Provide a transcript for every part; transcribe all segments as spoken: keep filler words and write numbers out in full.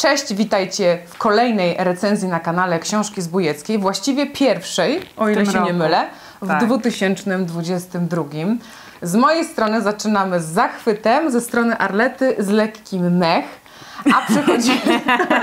Cześć, witajcie w kolejnej recenzji na kanale Książki Zbójeckiej, właściwie pierwszej, o ile się roku. nie mylę, w tak. dwa tysiące dwudziestym drugim. Z mojej strony zaczynamy z zachwytem, ze strony Arlety z lekkim mech, a przychodzimy,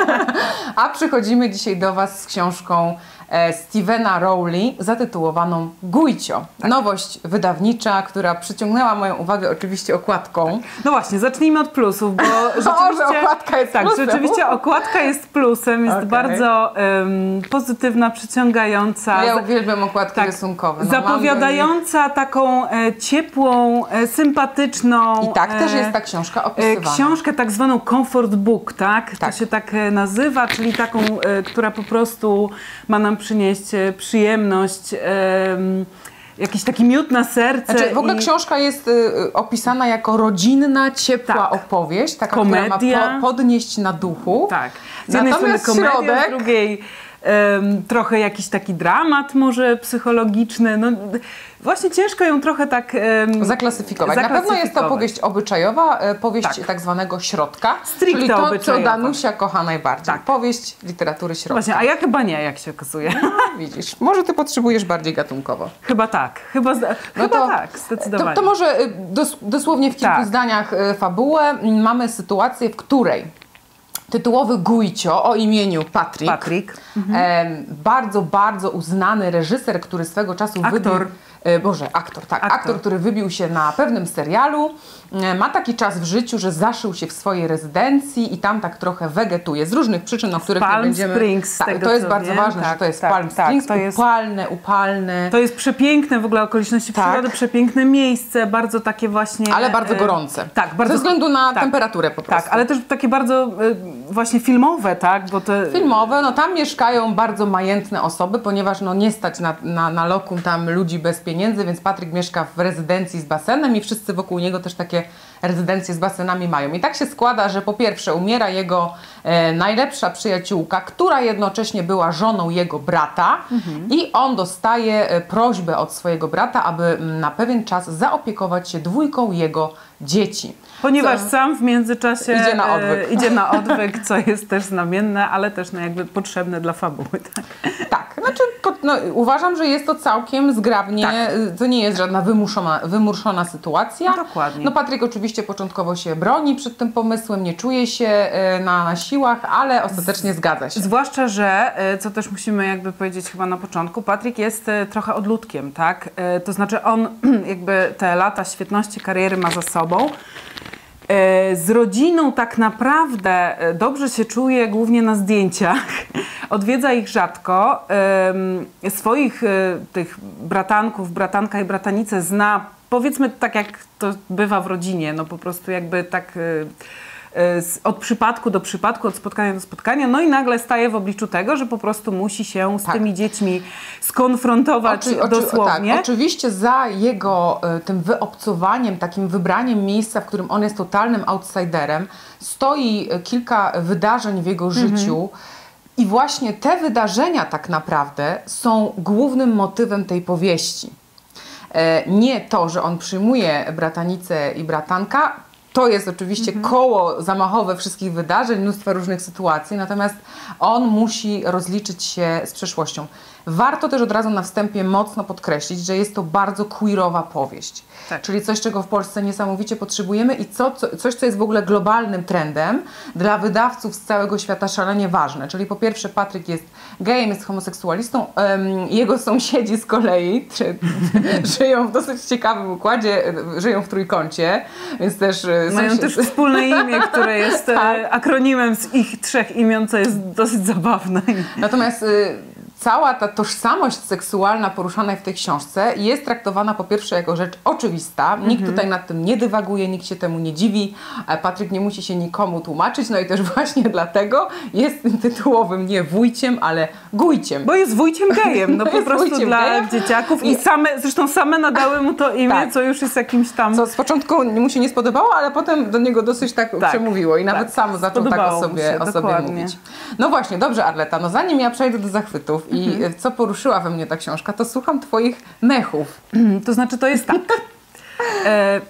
a przychodzimy dzisiaj do Was z książką Stephena Rowley zatytułowaną Gujcio. Tak. Nowość wydawnicza, która przyciągnęła moją uwagę oczywiście okładką. No właśnie, zacznijmy od plusów, bo rzeczywiście, o, że okładka jest tak, plusem. rzeczywiście okładka jest plusem, jest okay. bardzo um, pozytywna, przyciągająca. No ja uwielbiam okładki tak, rysunkowe. No, zapowiadająca taką e, ciepłą, e, sympatyczną... I tak e, też jest ta książka opisywana. Książkę tak zwaną comfort book, tak? tak? To się tak nazywa, czyli taką, e, która po prostu ma nam przynieść przyjemność, um, jakiś taki miód na serce. Znaczy, w ogóle i... książka jest y, opisana jako rodzinna, ciepła tak. opowieść, taka, komedia. która ma po, podnieść na duchu. Tak. Z jednej strony komedia, środek... z drugiej um, trochę jakiś taki dramat może psychologiczny. No, właśnie ciężko ją trochę tak um, zaklasyfikować. Na pewno jest to powieść obyczajowa, powieść tak, tak zwanego środka, stricte czyli to, obyczajowa. co Danusia kocha najbardziej. Tak. Powieść literatury środka. Właśnie, a ja chyba nie, jak się okazuje. No, widzisz, może ty potrzebujesz bardziej gatunkowo. Chyba tak, chyba, no chyba to, tak, zdecydowanie. To, to może dos, dosłownie w kilku tak. zdaniach fabułę. Mamy sytuację, w której tytułowy Gujcio o imieniu Patrick, Patrick. Mhm. E, bardzo, bardzo uznany reżyser, który swego czasu aktor. wybił... E, Boże, aktor, tak. Aktor. aktor, który wybił się na pewnym serialu, e, ma taki czas w życiu, że zaszył się w swojej rezydencji i tam tak trochę wegetuje. Z różnych przyczyn, o których Palm nie będziemy... Springs, tak, tego, to jest co bardzo wiem. ważne, tak, że to jest tak, Palm tak, Springs, to jest, upalne, upalne. To jest przepiękne w ogóle okoliczności tak. przyrody, przepiękne miejsce, bardzo takie właśnie... Ale bardzo gorące. E, tak, bardzo... Ze względu na tak, temperaturę po prostu. Tak, ale też takie bardzo e, właśnie filmowe, tak? Bo to... Filmowe, no tam mieszkają bardzo majętne osoby, ponieważ no nie stać na, na, na lokum tam ludzi bez pieniędzy, więc Patryk mieszka w rezydencji z basenem i wszyscy wokół niego też takie rezydencje z basenami mają. I tak się składa, że po pierwsze umiera jego e, najlepsza przyjaciółka, która jednocześnie była żoną jego brata mhm. i on dostaje e, prośbę od swojego brata, aby m, na pewien czas zaopiekować się dwójką jego dzieci. Ponieważ co sam w międzyczasie idzie na odwyk, e, idzie na odwyk co jest też znamienne, ale też no, jakby potrzebne dla fabuły. Tak, tak znaczy no, uważam, że jest to całkiem zgrabnie, tak. to nie jest żadna wymuszona, wymuszona sytuacja. No, dokładnie. No Patryk oczywiście początkowo się broni przed tym pomysłem, nie czuje się na, na siłach, ale ostatecznie zgadza się. Zwłaszcza, że, co też musimy jakby powiedzieć chyba na początku, Patryk jest trochę odludkiem, tak? To znaczy on jakby te lata świetności kariery ma za sobą. Z rodziną tak naprawdę dobrze się czuje głównie na zdjęciach, odwiedza ich rzadko, swoich tych bratanków, bratanka i bratanicę zna, powiedzmy tak jak to bywa w rodzinie, no po prostu jakby tak od przypadku do przypadku, od spotkania do spotkania, no i nagle staje w obliczu tego, że po prostu musi się z tak. tymi dziećmi skonfrontować oczy, dosłownie. Tak, oczywiście za jego tym wyobcowaniem, takim wybraniem miejsca, w którym on jest totalnym outsiderem, stoi kilka wydarzeń w jego mhm. życiu i właśnie te wydarzenia tak naprawdę są głównym motywem tej powieści. Nie to, że on przyjmuje bratanicę i bratanka, to jest oczywiście mhm. koło zamachowe wszystkich wydarzeń, mnóstwa różnych sytuacji, natomiast on musi rozliczyć się z przeszłością. Warto też od razu na wstępie mocno podkreślić, że jest to bardzo queerowa powieść. Tak. Czyli coś, czego w Polsce niesamowicie potrzebujemy i co, co, coś, co jest w ogóle globalnym trendem, dla wydawców z całego świata szalenie ważne. Czyli po pierwsze Patryk jest gejem, jest homoseksualistą, um, jego sąsiedzi z kolei czy, żyją w dosyć ciekawym układzie, żyją w trójkącie, więc też... Mają sąsied... też wspólne imię, które jest tak. akronimem z ich trzech imion, co jest dosyć zabawne. Natomiast y, cała ta tożsamość seksualna poruszana w tej książce jest traktowana po pierwsze jako rzecz oczywista. Nikt mhm. tutaj nad tym nie dywaguje, nikt się temu nie dziwi. Patryk nie musi się nikomu tłumaczyć, no i też właśnie dlatego jest tym tytułowym nie wujciem, ale gujciem. Bo jest wujciem gejem, no po prostu dla gejem. dzieciaków i same, zresztą same nadały mu to imię, tak. co już jest jakimś tam... Co z początku mu się nie spodobało, ale potem do niego dosyć tak, tak. przemówiło i nawet tak. sam zaczął Spodobało tak o sobie, się, o sobie mówić. No właśnie, dobrze Arleta, no zanim ja przejdę do zachwytów i mhm. co poruszyła we mnie ta książka, to słucham twoich mechów. To znaczy to jest tak. e,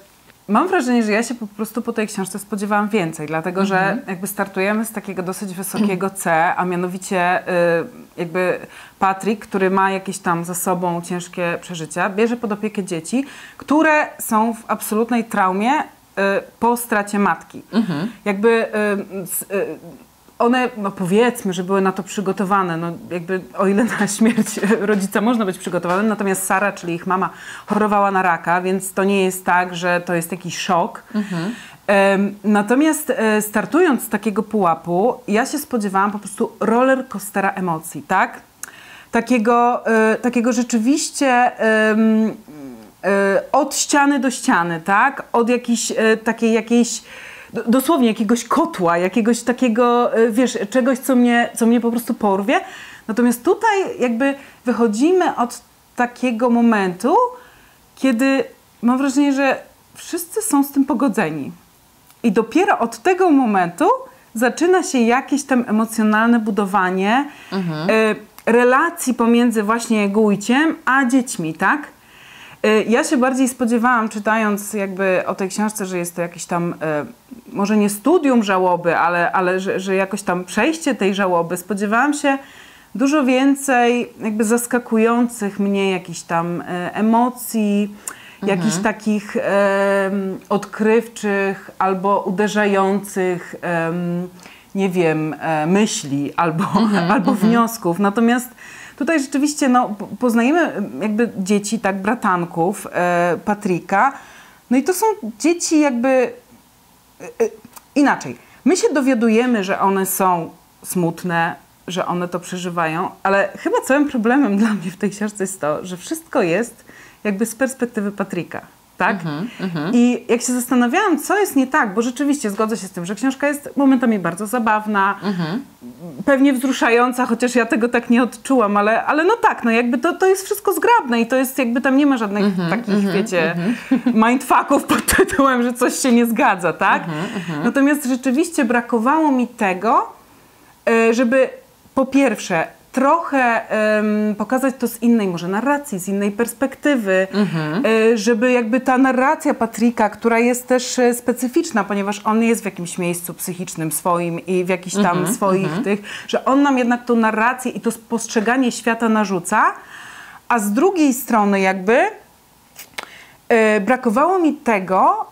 mam wrażenie, że ja się po prostu po tej książce spodziewałam więcej, dlatego Mhm. że jakby startujemy z takiego dosyć wysokiego C, a mianowicie y, jakby Patryk, który ma jakieś tam za sobą ciężkie przeżycia, bierze pod opiekę dzieci, które są w absolutnej traumie y, po stracie matki. Mhm. Jakby y, s, y, one, no powiedzmy, że były na to przygotowane, no jakby o ile na śmierć rodzica można być przygotowanym, natomiast Sara, czyli ich mama, chorowała na raka, więc to nie jest tak, że to jest jakiś szok. Mhm. Um, natomiast e, startując z takiego pułapu, ja się spodziewałam po prostu roller coastera emocji, tak? Takiego, e, takiego rzeczywiście e, e, od ściany do ściany, tak? Od jakiejś e, takiej jakiejś dosłownie jakiegoś kotła, jakiegoś takiego, wiesz, czegoś, co mnie, co mnie po prostu porwie. Natomiast tutaj jakby wychodzimy od takiego momentu, kiedy mam wrażenie, że wszyscy są z tym pogodzeni. I dopiero od tego momentu zaczyna się jakieś tam emocjonalne budowanie mhm. y, relacji pomiędzy właśnie Gujciem a dziećmi, tak? Ja się bardziej spodziewałam, czytając jakby o tej książce, że jest to jakieś tam, e, może nie studium żałoby, ale, ale że, że jakoś tam przejście tej żałoby. Spodziewałam się dużo więcej jakby zaskakujących mnie jakichś tam e, emocji, mhm. jakichś takich e, odkrywczych albo uderzających, e, nie wiem, e, myśli albo, mhm. albo mhm. wniosków. Natomiast tutaj rzeczywiście no, poznajemy jakby dzieci, tak, bratanków e, Patryka. No i to są dzieci jakby e, e, inaczej. My się dowiadujemy, że one są smutne, że one to przeżywają, ale chyba całym problemem dla mnie w tej książce jest to, że wszystko jest jakby z perspektywy Patryka. Tak? Mm-hmm, mm-hmm. I jak się zastanawiałam, co jest nie tak, bo rzeczywiście zgodzę się z tym, że książka jest momentami bardzo zabawna, mm-hmm. pewnie wzruszająca, chociaż ja tego tak nie odczułam, ale, ale no tak, no jakby to, to jest wszystko zgrabne i to jest jakby tam nie ma żadnych mm-hmm, takich, mm-hmm, wiecie, mm-hmm. mindfucków pod tytułem, że coś się nie zgadza, tak? Mm-hmm, mm-hmm. Natomiast rzeczywiście brakowało mi tego, żeby po pierwsze trochę um, pokazać to z innej może narracji, z innej perspektywy, mhm. y, żeby jakby ta narracja Patryka, która jest też y, specyficzna, ponieważ on jest w jakimś miejscu psychicznym swoim i w jakichś tam mhm, swoich mhm. tych, że on nam jednak tą narrację i to postrzeganie świata narzuca, a z drugiej strony jakby y, brakowało mi tego,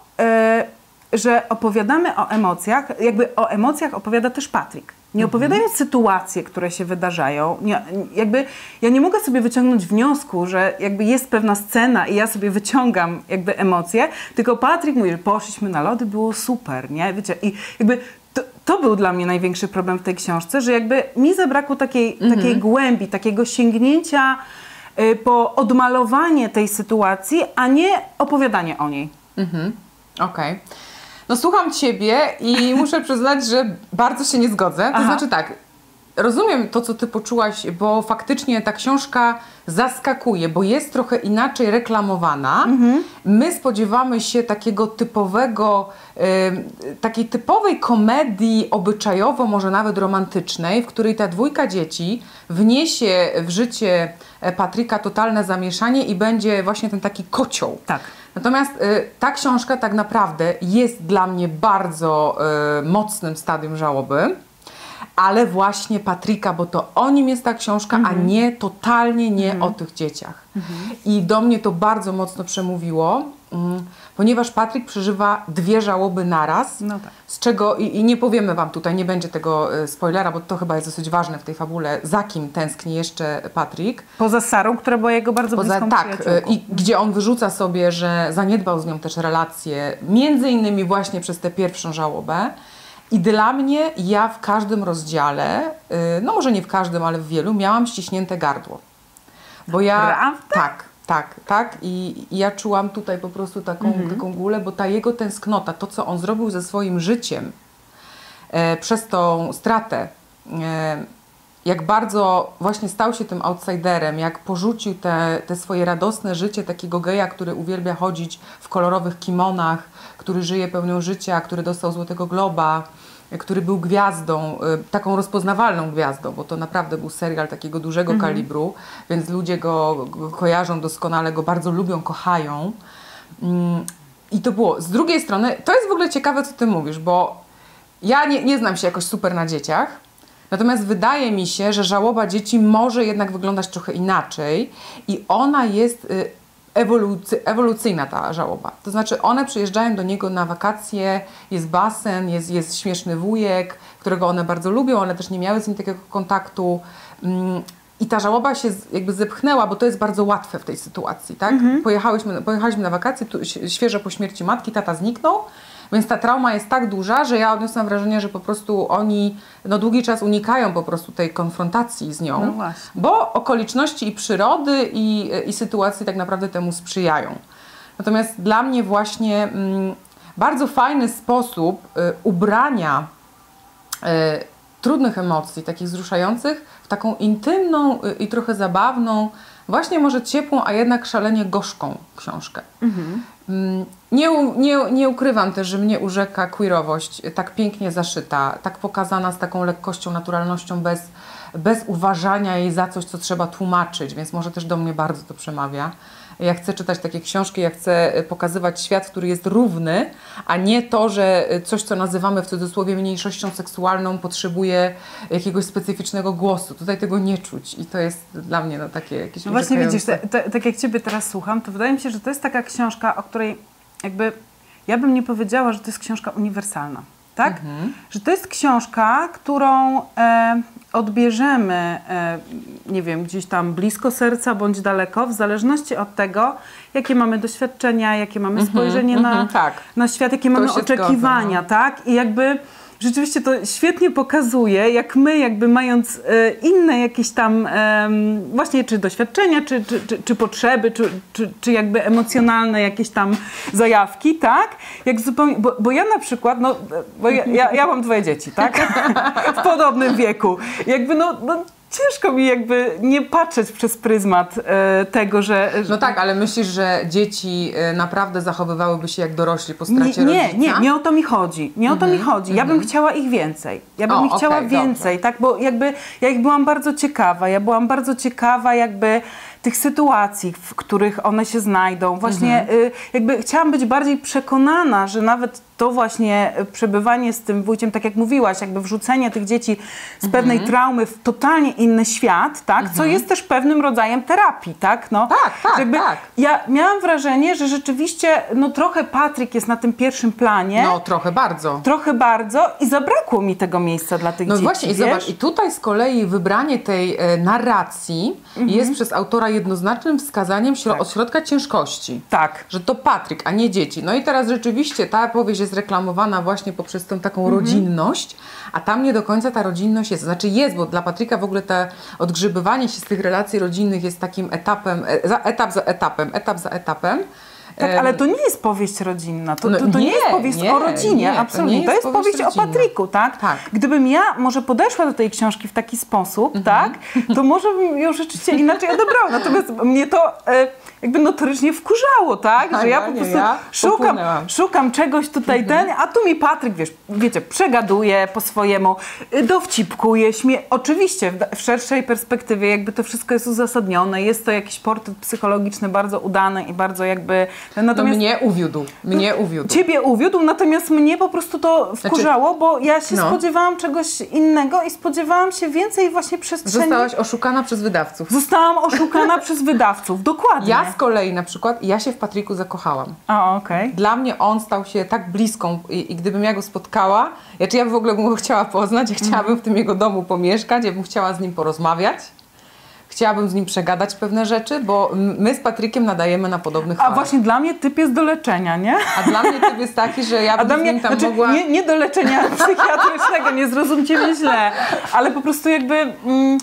y, że opowiadamy o emocjach, jakby o emocjach opowiada też Patryk. Nie opowiadają mhm. sytuacje, które się wydarzają. Nie, jakby ja nie mogę sobie wyciągnąć wniosku, że jakby jest pewna scena i ja sobie wyciągam jakby emocje, tylko Patryk mówi, że poszliśmy na lody, było super, nie? Wiecie, i jakby to, to był dla mnie największy problem w tej książce, że jakby mi zabrakło takiej, mhm. takiej głębi, takiego sięgnięcia y, po odmalowanie tej sytuacji, a nie opowiadanie o niej. Mhm. Okej. Okay. No słucham Ciebie i muszę przyznać, że bardzo się nie zgodzę. To Aha. znaczy tak, rozumiem to, co Ty poczułaś, bo faktycznie ta książka zaskakuje, bo jest trochę inaczej reklamowana. Mhm. My spodziewamy się takiego typowego, y, takiej typowej komedii obyczajowo, może nawet romantycznej, w której ta dwójka dzieci wniesie w życie Patryka totalne zamieszanie i będzie właśnie ten taki kocioł. Tak. Natomiast y, ta książka tak naprawdę jest dla mnie bardzo y, mocnym stadium żałoby, ale właśnie Patryka, bo to o nim jest ta książka, mhm. a nie totalnie nie mhm. o tych dzieciach. Mhm. I do mnie to bardzo mocno przemówiło, mm, ponieważ Patryk przeżywa dwie żałoby naraz, no tak. z czego, i, i nie powiemy Wam tutaj, nie będzie tego y, spoilera, bo to chyba jest dosyć ważne w tej fabule, za kim tęskni jeszcze Patryk. Poza Sarą, która była jego bardzo Poza, bliską tak, y, i gdzie on wyrzuca sobie, że zaniedbał z nią też relacje, między innymi właśnie przez tę pierwszą żałobę. I dla mnie, ja w każdym rozdziale, y, no może nie w każdym, ale w wielu, miałam ściśnięte gardło. Bo ja... Prawda? Tak, tak, tak. I, i ja czułam tutaj po prostu taką, mhm. taką gulę, bo ta jego tęsknota, to co on zrobił ze swoim życiem e, przez tą stratę, e, jak bardzo właśnie stał się tym outsiderem, jak porzucił te, te swoje radosne życie takiego geja, który uwielbia chodzić w kolorowych kimonach, który żyje pełnią życia, który dostał Złotego Globa, który był gwiazdą, taką rozpoznawalną gwiazdą, bo to naprawdę był serial takiego dużego mhm. kalibru, więc ludzie go, go kojarzą doskonale, go bardzo lubią, kochają. I to było, z drugiej strony, to jest w ogóle ciekawe, co ty mówisz, bo ja nie, nie znam się jakoś super na dzieciach, natomiast wydaje mi się, że żałoba dzieci może jednak wyglądać trochę inaczej i ona jest y, ewolucy, ewolucyjna, ta żałoba. To znaczy one przyjeżdżają do niego na wakacje, jest basen, jest, jest śmieszny wujek, którego one bardzo lubią, one też nie miały z nim takiego kontaktu. Mm, I ta żałoba się jakby zepchnęła, bo to jest bardzo łatwe w tej sytuacji, tak? Mhm. Pojechałyśmy, pojechaliśmy na wakacje, tu, świeżo po śmierci matki, tata zniknął, więc ta trauma jest tak duża, że ja odniosłam wrażenie, że po prostu oni no, długi czas unikają po prostu tej konfrontacji z nią, no właśnie. Bo okoliczności i przyrody i, i sytuacje tak naprawdę temu sprzyjają. Natomiast dla mnie właśnie mm, bardzo fajny sposób y, ubrania y, trudnych emocji, takich wzruszających, w taką intymną i trochę zabawną, właśnie może ciepłą, a jednak szalenie gorzką książkę. Mhm. Nie, nie, nie ukrywam też, że mnie urzeka queerowość, tak pięknie zaszyta, tak pokazana z taką lekkością, naturalnością, bez, bez uważania jej za coś, co trzeba tłumaczyć, więc może też do mnie bardzo to przemawia. Ja chcę czytać takie książki, ja chcę pokazywać świat, który jest równy, a nie to, że coś, co nazywamy w cudzysłowie mniejszością seksualną, potrzebuje jakiegoś specyficznego głosu. Tutaj tego nie czuć i to jest dla mnie no, takie jakieś no właśnie widzisz, te, te, tak jak Ciebie teraz słucham, to wydaje mi się, że to jest taka książka, o której jakby ja bym nie powiedziała, że to jest książka uniwersalna. Tak? Mhm. Że to jest książka, którą e, odbierzemy, e, nie wiem, gdzieś tam blisko serca bądź daleko, w zależności od tego, jakie mamy doświadczenia, jakie mamy mhm, spojrzenie mhm, na, tak. na świat, jakie to mamy oczekiwania, zgadza, no. tak? I jakby rzeczywiście to świetnie pokazuje, jak my jakby mając e, inne jakieś tam e, właśnie czy doświadczenia, czy, czy, czy, czy potrzeby, czy, czy, czy jakby emocjonalne jakieś tam zajawki, tak? Jak zupełnie, bo, bo ja na przykład, no, bo ja, ja, ja mam dwoje dzieci, tak? W podobnym wieku. Jakby no, no ciężko mi jakby nie patrzeć przez pryzmat e, tego, że... No tak, ale myślisz, że dzieci e, naprawdę zachowywałyby się jak dorośli po stracie nie, rodzica? Nie, nie, nie o to mi chodzi. Nie o to mi chodzi. Ja bym chciała ich więcej. Ja bym o, ich chciała okay, więcej, dobrze. tak? Bo jakby ja ich byłam bardzo ciekawa. Ja byłam bardzo ciekawa jakby tych sytuacji, w których one się znajdą. Właśnie mhm. y, jakby chciałam być bardziej przekonana, że nawet to właśnie przebywanie z tym wujciem, tak jak mówiłaś, jakby wrzucenie tych dzieci z pewnej mhm. traumy w totalnie inny świat, tak? Mhm. Co jest też pewnym rodzajem terapii, tak? No, tak, tak, jakby tak. Ja miałam wrażenie, że rzeczywiście no trochę Patryk jest na tym pierwszym planie. No trochę bardzo. Trochę bardzo i zabrakło mi tego miejsca dla tych no dzieci. No właśnie i zobacz, i tutaj z kolei wybranie tej e, narracji mhm. jest przez autora jednoznacznym wskazaniem śro- tak. od środka ciężkości. Tak. Że to Patryk, a nie dzieci. No i teraz rzeczywiście ta powieść jest reklamowana właśnie poprzez tą taką mhm. rodzinność, a tam nie do końca ta rodzinność jest. Znaczy jest, bo dla Patryka w ogóle to odgrzybywanie się z tych relacji rodzinnych jest takim etapem, e, za, etap za etapem, etap za etapem. Tak, ale to nie jest powieść rodzinna, to, to, to nie, nie jest powieść nie, o rodzinie, nie, absolutnie. To, nie jest to jest powieść, powieść o Patryku, tak? tak? Gdybym ja może podeszła do tej książki w taki sposób, mhm. tak? To może bym ją rzeczywiście inaczej odebrała. Natomiast mnie to e, jakby notorycznie wkurzało, tak? Że ja, ja po prostu ja szukam, szukam czegoś tutaj mhm. ten, a tu mi Patryk, wiesz, wiecie, przegaduje po swojemu, dowcipkuje, śmie... Oczywiście w, w szerszej perspektywie jakby to wszystko jest uzasadnione, jest to jakiś portret psychologiczny bardzo udany i bardzo jakby... Natomiast no mnie uwiódł, mnie uwiódł. Ciebie uwiódł, natomiast mnie po prostu to wkurzało, znaczy, bo ja się no. spodziewałam czegoś innego i spodziewałam się więcej właśnie przestrzeni. Zostałaś oszukana przez wydawców. Zostałam oszukana przez wydawców, dokładnie. Ja z kolei na przykład, ja się w Patryku zakochałam. A, okej. Okay. Dla mnie on stał się tak bliską i, i gdybym ja go spotkała, ja, czy ja w ogóle bym go chciała poznać, ja chciałabym mm. w tym jego domu pomieszkać, ja bym chciała z nim porozmawiać. Chciałabym z nim przegadać pewne rzeczy, bo my z Patrykiem nadajemy na podobnych A falach. właśnie dla mnie typ jest do leczenia, nie? A dla mnie typ jest taki, że ja bym dla z mnie, nim tam znaczy, mogła... Nie, nie do leczenia psychiatrycznego, nie zrozumcie mnie źle, ale po prostu jakby... Mm,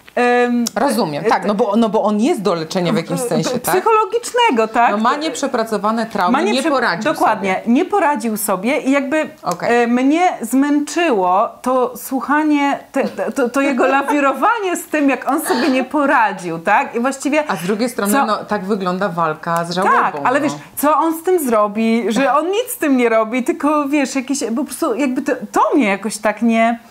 Um, Rozumiem, tak, no bo, no bo on jest do leczenia w jakimś sensie, tak? Psychologicznego, tak? No ma nieprzepracowane traumy, nie, nie prze... poradził Dokładnie, sobie. nie poradził sobie i jakby okay. e, mnie zmęczyło to słuchanie, te, to, to jego lawirowanie z tym, jak on sobie nie poradził, tak? I właściwie... A z drugiej strony, co... no tak wygląda walka z żałobą. Tak, ale no. wiesz, co on z tym zrobi, że on nic z tym nie robi, tylko wiesz, jakieś, po prostu jakby to, to mnie jakoś tak nie...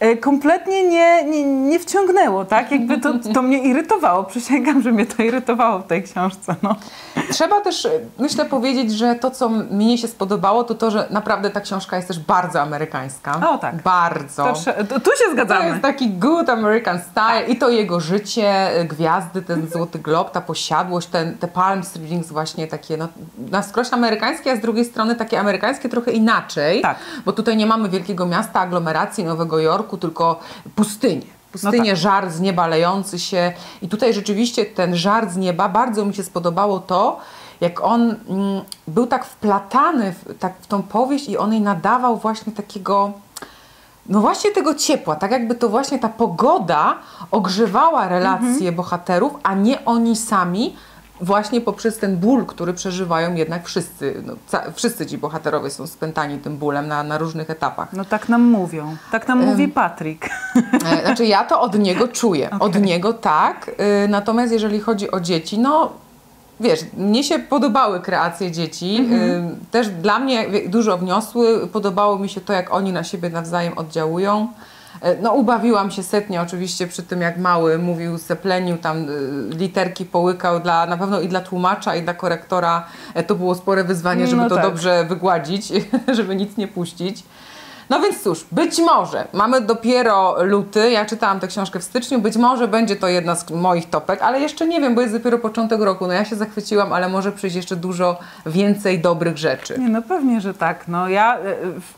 kompletnie nie, nie, nie wciągnęło, tak? Jakby to, to mnie irytowało. Przysięgam, że mnie to irytowało w tej książce. No. Trzeba też, myślę, powiedzieć, że to, co mnie się spodobało, to to, że naprawdę ta książka jest też bardzo amerykańska. O tak. Bardzo. To, to, tu się zgadzamy. To jest taki good American style i to jego życie, gwiazdy, ten Złoty Glob, ta posiadłość, ten, te palm readings właśnie takie, no, na skroś amerykańskie, a z drugiej strony takie amerykańskie trochę inaczej, tak. Bo tutaj nie mamy wielkiego miasta, aglomeracji Nowego Jorku, tylko pustynię. Pustynię, no tak. Żar z nieba lejący się i tutaj rzeczywiście ten żar z nieba, bardzo mi się spodobało to, jak on mm, był tak wplatany w, tak, w tą powieść i on jej nadawał właśnie takiego, no właśnie tego ciepła, tak jakby to właśnie ta pogoda ogrzewała relacje mhm. bohaterów, a nie oni sami, właśnie poprzez ten ból, który przeżywają jednak wszyscy. No, wszyscy ci bohaterowie są spętani tym bólem na, na różnych etapach. No tak nam mówią. Tak nam um, mówi Patryk. Znaczy ja to od niego czuję. Okay. Od niego tak. Y, natomiast jeżeli chodzi o dzieci, no wiesz, mnie się podobały kreacje dzieci. Mm-hmm. Y, też dla mnie dużo wniosły. Podobało mi się to, jak oni na siebie nawzajem oddziałują. No ubawiłam się setnie oczywiście przy tym, jak mały mówił, seplenił, tam y, literki połykał, dla, na pewno i dla tłumacza, i dla korektora to było spore wyzwanie, żeby no to tak. dobrze wygładzić, żeby nic nie puścić. No więc cóż, być może, mamy dopiero luty, ja czytałam tę książkę w styczniu, być może będzie to jedna z moich topek, ale jeszcze nie wiem, bo jest dopiero początek roku, no ja się zachwyciłam, ale może przyjść jeszcze dużo więcej dobrych rzeczy. Nie, no pewnie, że tak, no ja, y,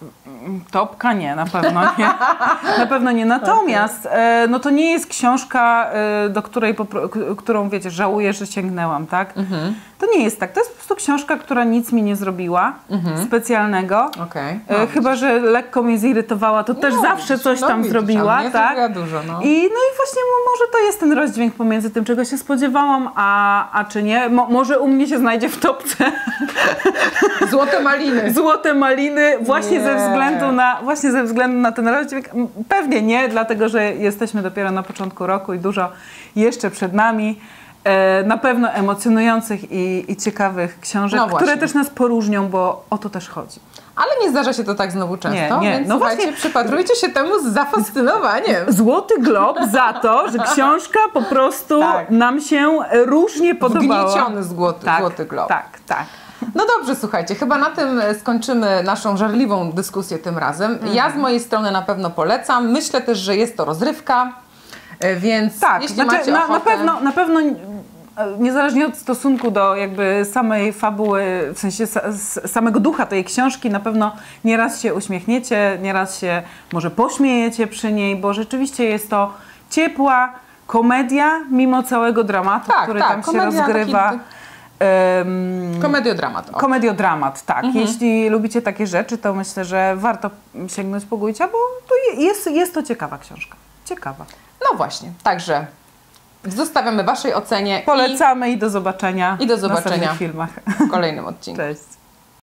topka nie, na pewno nie, na pewno nie, natomiast okay. y, no to nie jest książka, y, do której, którą wiecie, żałuję, że sięgnęłam, tak? Mhm. To nie jest tak, to jest po prostu książka, która nic mi nie zrobiła mhm. specjalnego, okay. no, y, chyba, że lekko mnie zirytowała, to też no, zawsze coś no, tam widzisz, zrobiła, tak? Dużo, no. I, no i właśnie może to jest ten rozdźwięk pomiędzy tym, czego się spodziewałam, a, a czy nie. Mo, może u mnie się znajdzie w topce. Złote maliny. Złote maliny właśnie nie. ze względu na właśnie ze względu na ten rozdźwięk. Pewnie nie, dlatego że jesteśmy dopiero na początku roku i dużo jeszcze przed nami. E, na pewno emocjonujących i, i ciekawych książek, no które też nas poróżnią, bo o to też chodzi. Ale nie zdarza się to tak znowu często, nie, nie. Więc no słuchajcie, właśnie, przypatrujcie się temu z zafascynowaniem. Złoty Glob za to, że książka po prostu tak. nam się różnie podobała. Wgnieciony złoty, tak, złoty Glob. Tak, tak. No dobrze, słuchajcie, chyba na tym skończymy naszą żarliwą dyskusję tym razem. Mhm. Ja z mojej strony na pewno polecam. Myślę też, że jest to rozrywka, więc tak, jeśli znaczy, macie na, ochotę... na pewno, na pewno niezależnie od stosunku do jakby samej fabuły, w sensie samego ducha tej książki, na pewno nieraz się uśmiechniecie, nieraz się może pośmiejecie przy niej, bo rzeczywiście jest to ciepła komedia, mimo całego dramatu, tak, który tak, tam się rozgrywa. Taki... Um, komediodramat. O. Komediodramat, tak. Mhm. Jeśli lubicie takie rzeczy, to myślę, że warto sięgnąć po Gujcia, bo to jest, jest to ciekawa książka. Ciekawa. No właśnie, także zostawiamy waszej ocenie. Polecamy i, i do zobaczenia i do zobaczenia w filmach. W kolejnym odcinku. Cześć.